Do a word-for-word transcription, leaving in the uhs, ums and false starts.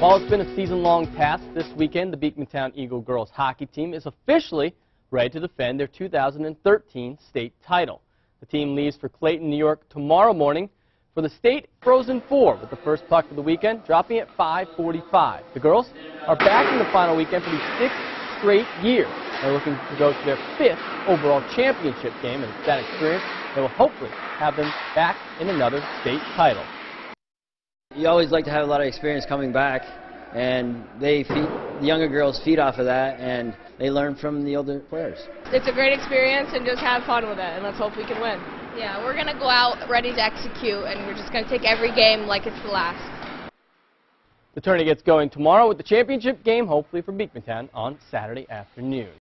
While it's been a season-long task, this weekend the Beekmantown Eagle girls hockey team is officially ready to defend their two thousand thirteen state title. The team leaves for Clayton, New York tomorrow morning for the state Frozen Four, with the first puck of the weekend dropping at five forty-five. The girls are back in the final weekend for the sixth straight year. They're looking to go to their fifth overall championship game, and with that experience, they will hopefully have them back in another state title. You always like to have a lot of experience coming back, and they feed, the younger girls feed off of that, and they learn from the older players. It's a great experience, and just have fun with it, and let's hope we can win. Yeah, we're going to go out ready to execute, and we're just going to take every game like it's the last. The tourney gets going tomorrow with the championship game, hopefully for Beekmantown, on Saturday afternoon.